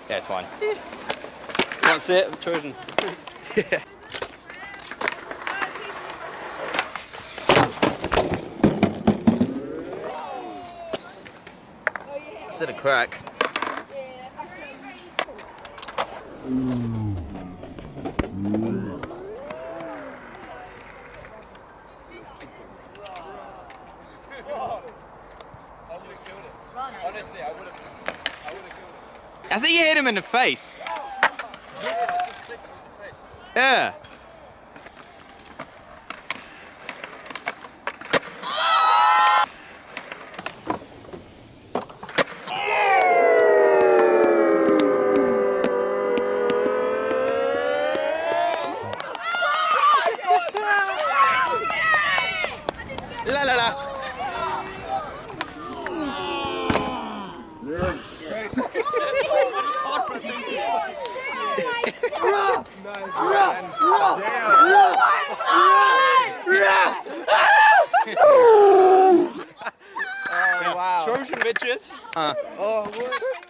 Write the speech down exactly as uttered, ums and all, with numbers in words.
Yeah, it's fine. Can't see it, Trojan. Yeah. Instead of crack. Honestly, I would have I would have killed it. I think you hit him in the face. Yeah. La la la. Oh, wow. Trojan bitches. Uh. Oh, what?